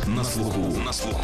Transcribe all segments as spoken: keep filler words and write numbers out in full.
На слуху. На слуху.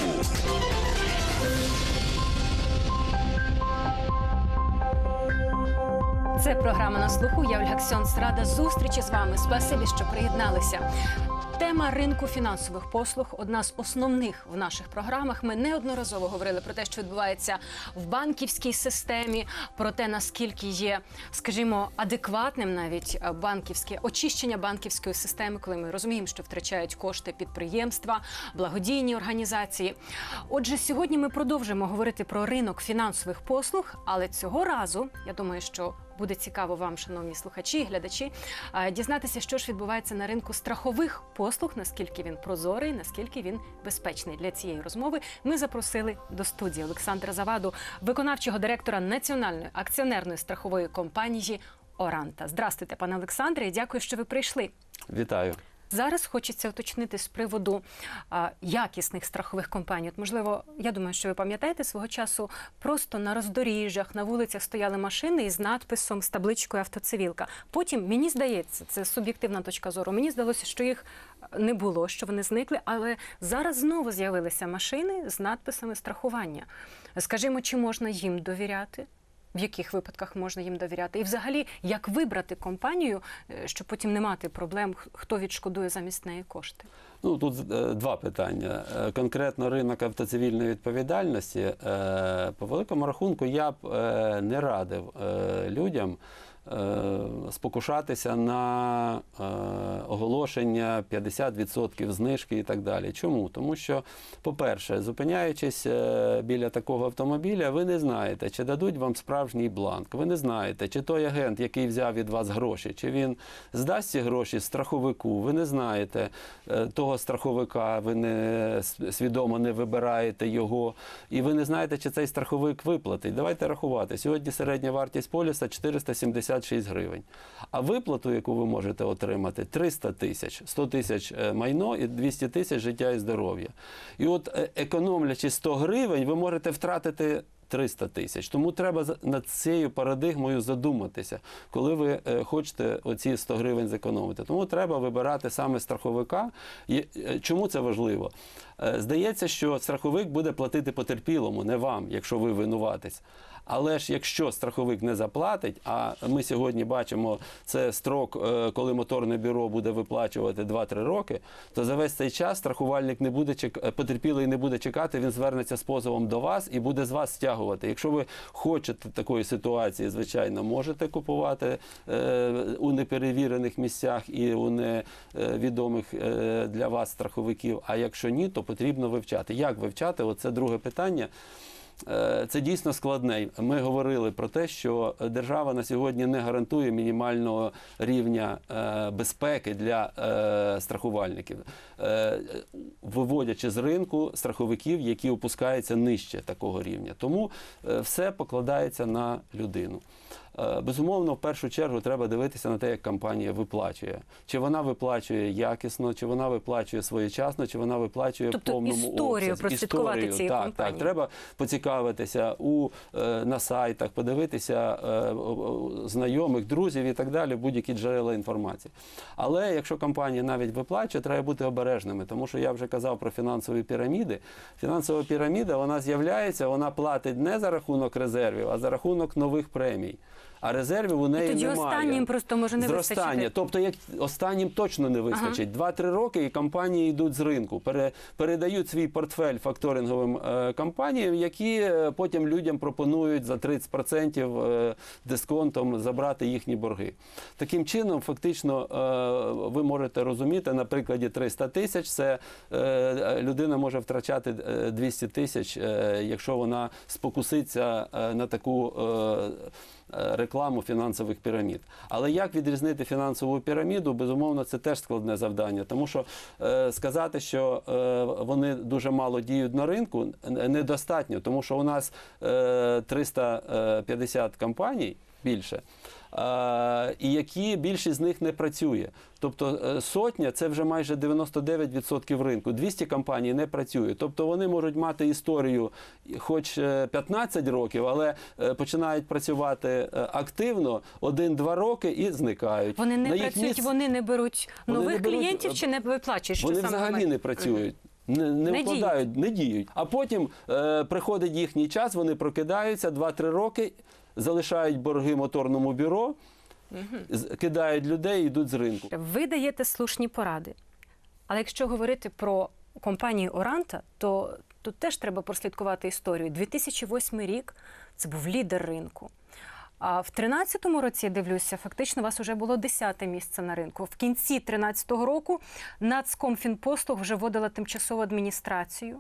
Це програма «На слуху». Я Ольга Ксьонц. Рада зустрічі з вами. Спасибі, що приєдналися. Тема ринку фінансових послуг – одна з основних в наших програмах. Ми неодноразово говорили про те, що відбувається в банківській системі, про те, наскільки є, скажімо, адекватним навіть банківське очищення банківської системи, коли ми розуміємо, що втрачають кошти підприємства, благодійні організації. Отже, сьогодні ми продовжимо говорити про ринок фінансових послуг, але цього разу, я думаю, що буде цікаво вам, шановні слухачі і глядачі, дізнатися, що ж відбувається на ринку страхових послуг, наскільки він прозорий, наскільки він безпечний. Для цієї розмови ми запросили до студії Олександра Заваду, виконавчого директора Національної акціонерної страхової компанії «Оранта». Здравствуйте, пане Олександре, і дякую, що ви прийшли. Вітаю. Зараз хочеться уточнити з приводу а, якісних страхових компаній. От, можливо, я думаю, що ви пам'ятаєте, свого часу просто на роздоріжжях, на вулицях стояли машини із надписом, з табличкою «Автоцивілка». Потім, мені здається, це суб'єктивна точка зору, мені здалося, що їх не було, що вони зникли, але зараз знову з'явилися машини з надписами страхування. Скажімо, чи можна їм довіряти? В яких випадках можна їм довіряти? І взагалі, як вибрати компанію, щоб потім не мати проблем, хто відшкодує замість неї кошти? Ну, тут е, два питання. Е, конкретно ринок автоцивільної відповідальності, е, по великому рахунку, я б е, не радив е, людям спокушатися на е, оголошення п'ятдесят відсотків знижки і так далі. Чому? Тому що, по-перше, зупиняючись е, біля такого автомобіля, ви не знаєте, чи дадуть вам справжній бланк. Ви не знаєте, чи той агент, який взяв від вас гроші, чи він здасть ці гроші страховику. Ви не знаєте е, того страховика, ви не свідомо не вибираєте його, і ви не знаєте, чи цей страховик виплатить. Давайте рахувати. Сьогодні середня вартість поліса чотириста сімдесят шість гривень. А виплату, яку ви можете отримати, триста тисяч, сто тисяч майно і двісті тисяч життя і здоров'я. І от економлячи сто гривень, ви можете втратити триста тисяч. Тому треба над цією парадигмою задуматися, коли ви хочете оці сто гривень зекономити. Тому треба вибирати саме страховика. І чому це важливо? Здається, що страховик буде платити потерпілому, не вам, якщо ви винуватець. Але ж якщо страховик не заплатить, а ми сьогодні бачимо, це строк, коли моторне бюро буде виплачувати два-три роки, то за весь цей час страхувальник не буде чекати, потерпілий не буде чекати, він звернеться з позовом до вас і буде з вас стягувати. Якщо ви хочете такої ситуації, звичайно, можете купувати е, у неперевірених місцях і у невідомих е, для вас страховиків, а якщо ні, то потрібно вивчати. Як вивчати? Оце друге питання. Це дійсно складне. Ми говорили про те, що держава на сьогодні не гарантує мінімального рівня безпеки для страхувальників, виводячи з ринку страховиків, які опускаються нижче такого рівня. Тому все покладається на людину. Безумовно, в першу чергу треба дивитися на те, як компанія виплачує. Чи вона виплачує якісно, чи вона виплачує своєчасно, чи вона виплачує тобто, в повному обсязі. Тобто історію прослідкувати цієї так, компанії. Так, треба поцікавитися у, на сайтах, подивитися знайомих, друзів і так далі, будь-які джерела інформації. Але якщо компанія навіть виплачує, треба бути обережними, тому що я вже казав про фінансові піраміди. Фінансова піраміда, вона з'являється, вона платить не за рахунок резервів, а за рахунок нових премій. А резервів у неї і тоді немає. останнім просто може не Зростання. вистачити. Тобто як останнім точно не вистачить. Два-три ага. роки і компанії йдуть з ринку, пере, передають свій портфель факторинговим е, компаніям, які е, потім людям пропонують за тридцять відсотків е, дисконтом забрати їхні борги. Таким чином, фактично, е, ви можете розуміти, на прикладі триста тисяч, це е, людина може втрачати двісті тисяч, е, якщо вона спокуситься е, на таку е, рекламу фінансових пірамід. Але як відрізнити фінансову піраміду, безумовно, це теж складне завдання. Тому що е, сказати, що е, вони дуже мало діють на ринку, недостатньо. Тому що у нас е, триста п'ятдесят компаній більше, і які більшість з них не працює. Тобто сотня – це вже майже дев'яносто дев'ять відсотків ринку. двісті компаній не працює. Тобто вони можуть мати історію хоч п'ятнадцять років, але починають працювати активно один-два роки і зникають. Вони не На працюють, місць... вони не беруть нових вони не беруть... клієнтів чи не виплачують? Вони взагалі не працюють. Не, не, Не вкладають, не діють. А потім е, приходить їхній час, вони прокидаються два-три роки, залишають борги моторному бюро, з- кидають людей і йдуть з ринку. Ви даєте слушні поради. Але якщо говорити про компанію Оранта, то тут теж треба прослідкувати історію. дві тисячі восьмий рік – це був лідер ринку. А в тринадцятому році, я дивлюся, фактично у вас вже було десяте місце на ринку. В кінці тринадцятого року Нацкомфінпослуг вже вводила тимчасову адміністрацію.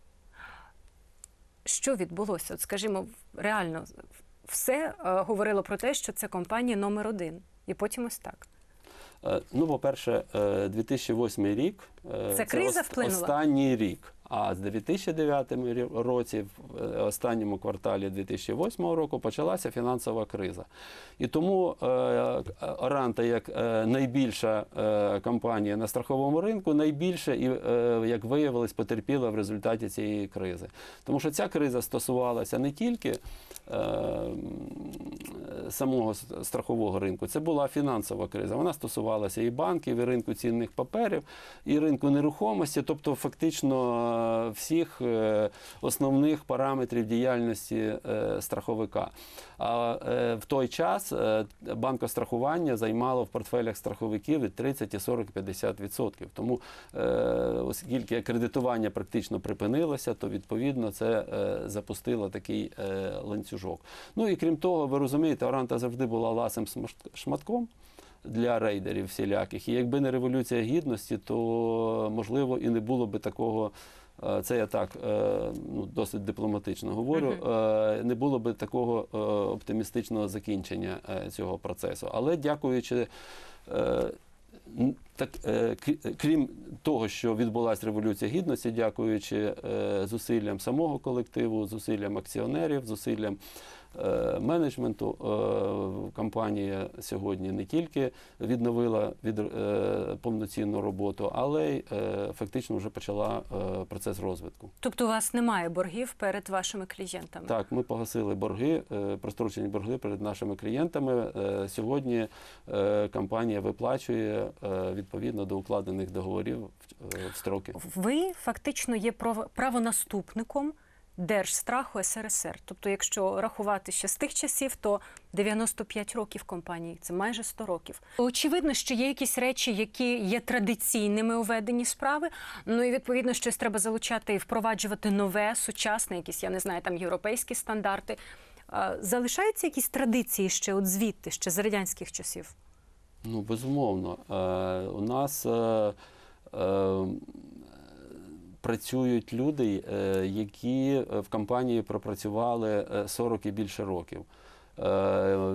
Що відбулося? От, скажімо, реально, все е, говорило про те, що це компанія номер один. І потім ось так. Е, Ну, по-перше, е, дві тисячі восьмий рік е, Це криза ос- вплинула? останній рік. А з дві тисячі дев'ятому рі- році, в е, останньому кварталі дві тисячі восьмого року, почалася фінансова криза. І тому е, Оранта, як е, найбільша е, компанія на страховому ринку, найбільше, і, е, як виявилось, потерпіла в результаті цієї кризи. Тому що ця криза стосувалася не тільки е, самого с- страхового ринку, це була фінансова криза. Вона стосувалася і банків, і ринку цінних паперів, і ринку нерухомості, тобто фактично е, всіх е, основних параметрів діяльності е, страховика. А е, в той час е, банкострахування займало в портфелях страховиків від тридцять і сорок п'ятдесят відсотків. Тому, е, оскільки кредитування практично припинилося, то відповідно це е, запустило такий е, ланцюжок. Ну і крім того, ви розумієте, Оранта завжди була ласим смаш- шматком для рейдерів всіляких. І якби не Революція Гідності, то, можливо, і не було би такого, е, це я так е, ну, досить дипломатично говорю, е, не було би такого е, оптимістичного закінчення е, цього процесу. Але дякуючи е, н- так, е, крі- крім того, що відбулася Революція Гідності, дякуючи е, зусиллям самого колективу, зусиллям акціонерів, зусиллям е, менеджменту, е, компанія сьогодні не тільки відновила від, е, повноцінну роботу, але й е, фактично вже почала е, процес розвитку. Тобто у вас немає боргів перед вашими клієнтами? Так, ми погасили борги, е, прострочені борги перед нашими клієнтами. Е, Сьогодні е, компанія виплачує е, відповідно до укладених договорів в- е, в строки. Ви фактично є право- правонаступником Держстраху ес ер ес ер. Тобто, якщо рахувати ще з тих часів, то дев'яносто п'ять років компанії, це майже сто років. Очевидно, що є якісь речі, які є традиційними у веденні справи, ну і відповідно щось треба залучати і впроваджувати нове, сучасне, якісь, я не знаю, там європейські стандарти. А, залишаються якісь традиції ще от звідти, ще з радянських часів? Ну, безумовно. Е, у нас е, е, працюють люди, е, які в компанії пропрацювали е, сорок і більше років. Е, е,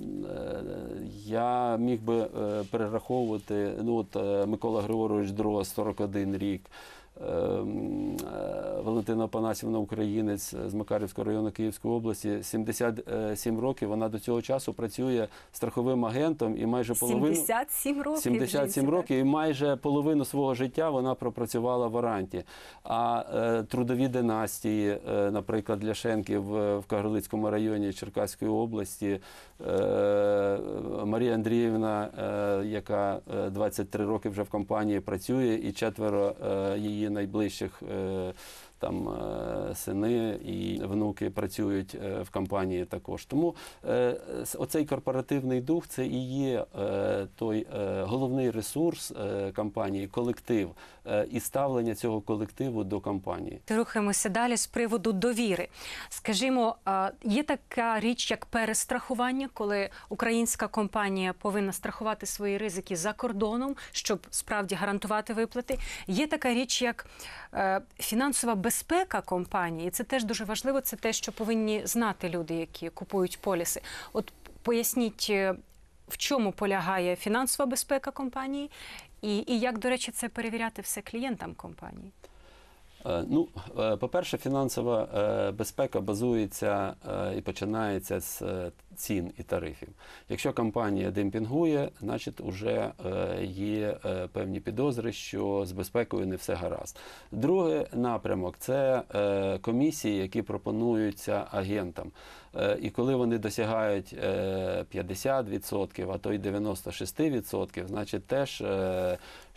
Я міг би е, перераховувати, ну от е, Микола Григорович Дрозд, сорок один рік, е, е, Валентина Панасівна, українець з Макарівського району Київської області, сімдесят сім років, вона до цього часу працює страховим агентом і майже половину... сімдесят сім років? сімдесят сім жінці, років, і майже половину свого життя вона пропрацювала в Оранті. А е, трудові династії, е, наприклад, Ляшенків в Кагарлицькому районі Черкаської області, е, Марія Андріївна, е, яка е, двадцять три роки вже в компанії працює, і четверо е, її найближчих е, там е, сини і внуки працюють е, в компанії також. Тому е, с- оцей корпоративний дух – це і є е, той е, головний ресурс е, компанії, колектив е, і ставлення цього колективу до компанії. Рухаємося далі з приводу довіри. Скажімо, а, є така річ, як перестрахування, коли українська компанія повинна страхувати свої ризики за кордоном, щоб справді гарантувати виплати. Є така річ, як е, фінансова безпека компанії. І це теж дуже важливо, це те, що повинні знати люди, які купують поліси. От поясніть, е, в чому полягає фінансова безпека компанії і, і як, до речі, це перевіряти все клієнтам компанії? Е, Ну, е, по-перше, фінансова е, безпека базується е, і починається з е, цін і тарифів. Якщо компанія демпінгує, значить вже е, є е, певні підозри, що з безпекою не все гаразд. Другий напрямок – це е, комісії, які пропонуються агентам. Е, І коли вони досягають е, п'ятдесят відсотків, а то й дев'яносто шість відсотків, значить теж е,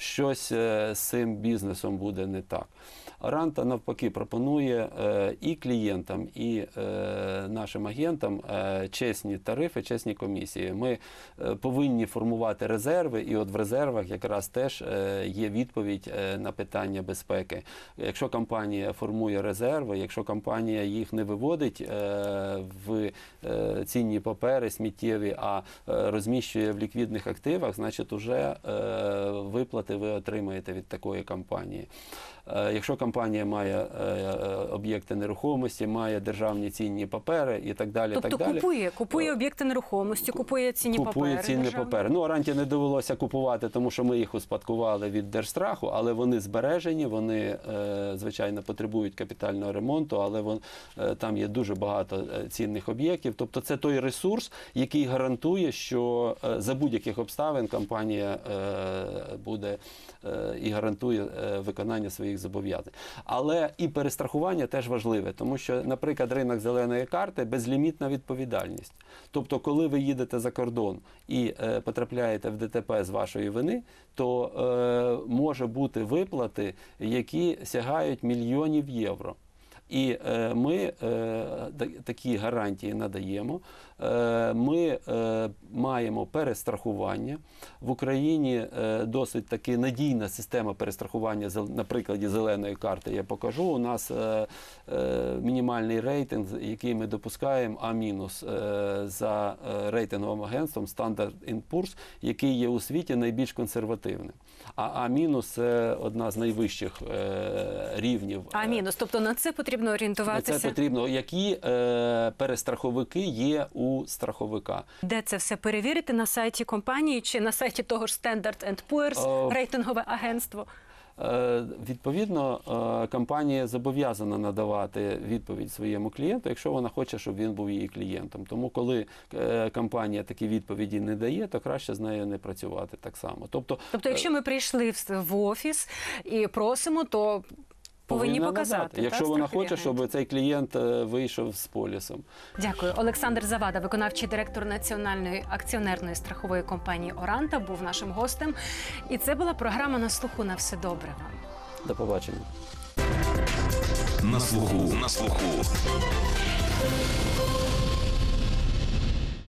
щось е, з цим бізнесом буде не так. Оранта, навпаки, пропонує е, і клієнтам, і е, нашим агентам е, чесні тарифи, чесні комісії. Ми е, повинні формувати резерви, і от в резервах якраз теж е, є відповідь е, на питання безпеки. Якщо компанія формує резерви, якщо компанія їх не виводить е, в е, цінні папери сміттєві, а е, розміщує в ліквідних активах, значить уже е, виплати ви отримаєте від такої компанії. Якщо компанія має об'єкти нерухомості, має державні цінні папери і так далі. Тобто так далі. купує, купує об'єкти нерухомості, купує цінні купує папери. Купує цінні державні. папери. Ну, Оранті не довелося купувати, тому що ми їх успадкували від Держстраху, але вони збережені, вони, звичайно, потребують капітального ремонту, але вон, там є дуже багато цінних об'єктів. Тобто це той ресурс, який гарантує, що за будь-яких обставин компанія буде і гарантує виконання своїх зобов'язань. Але і перестрахування теж важливе, тому що, наприклад, ринок зеленої карти – безлімітна відповідальність. Тобто, коли ви їдете за кордон і е, потрапляєте в ДТП з вашої вини, то е, може бути виплати, які сягають мільйонів євро. І е, ми е, такі гарантії надаємо. Е, ми е, маємо перестрахування. В Україні е, досить таки надійна система перестрахування, на прикладі зеленої карти я покажу. У нас е, е, мінімальний рейтинг, який ми допускаємо, А мінус, е, за е, рейтинговим агентством Standard and Poor's, який є у світі найбільш консервативним. А А мінус – це одна з найвищих е, рівнів. А мінус, тобто на це потрібно орієнтуватися? Це потрібно. Які е, перестраховики є у страховика? Де це все перевірити? На сайті компанії чи на сайті того ж Standard and Poor's, О, рейтингове агентство? Е, відповідно, е, компанія зобов'язана надавати відповідь своєму клієнту, якщо вона хоче, щоб він був її клієнтом. Тому, коли е, компанія такі відповіді не дає, то краще з нею не працювати так само. Тобто, тобто якщо ми прийшли в офіс і просимо, то повинні показати. Надати, якщо та, вона страхові хоче, щоб цей клієнт вийшов з полісом. Дякую. Олександр Завада, виконавчий директор Національної акціонерної страхової компанії «Оранта», був нашим гостем. І це була програма «На слуху». На все добре вам. До побачення. На слуху. На слуху.